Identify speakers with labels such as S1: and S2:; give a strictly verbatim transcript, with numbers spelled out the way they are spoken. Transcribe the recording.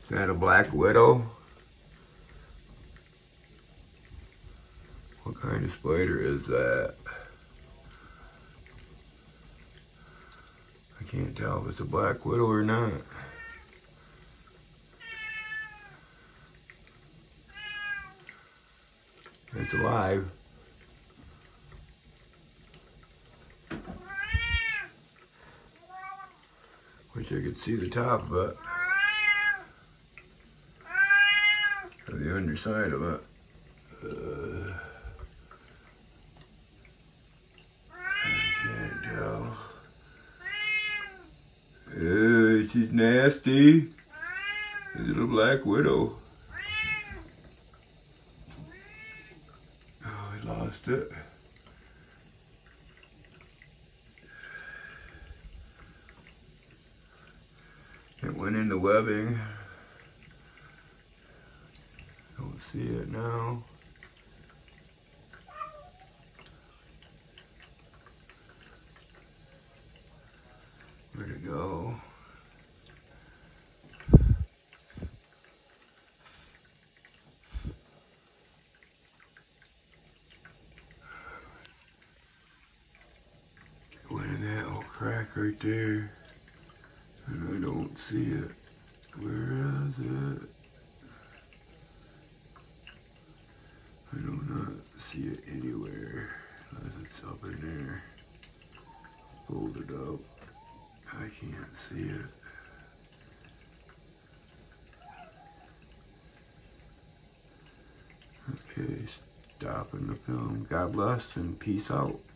S1: Is that a black widow? What kind of spider is that? I can't tell if it's a black widow or not. It's alive. Wish I could see the top of it. Or the underside of it. Uh, I can't tell. Uh, she's nasty. Is it a black widow? Oh, I lost it. It went in the webbing. Don't see it now. Where'd it go? It went in that little crack right there. And I don't see it. Where is it? I do not see it anywhere. Unless it's up in there. Hold it up. I can't see it. Okay, stopping the film. God bless and peace out.